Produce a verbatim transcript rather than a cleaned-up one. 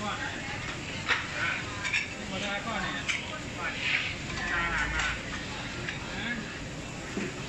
con này. À, một hai con này. Con. Con. Hai hàng mà. Đấy.